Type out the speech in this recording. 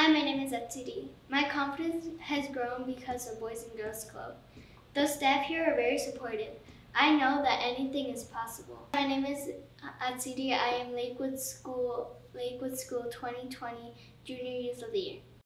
Hi, my name is Ahtziri. My confidence has grown because of Boys and Girls Club. The staff here are very supportive. I know that anything is possible. My name is Ahtziri. I am Lakewood School 2020 Junior Youth of the Year.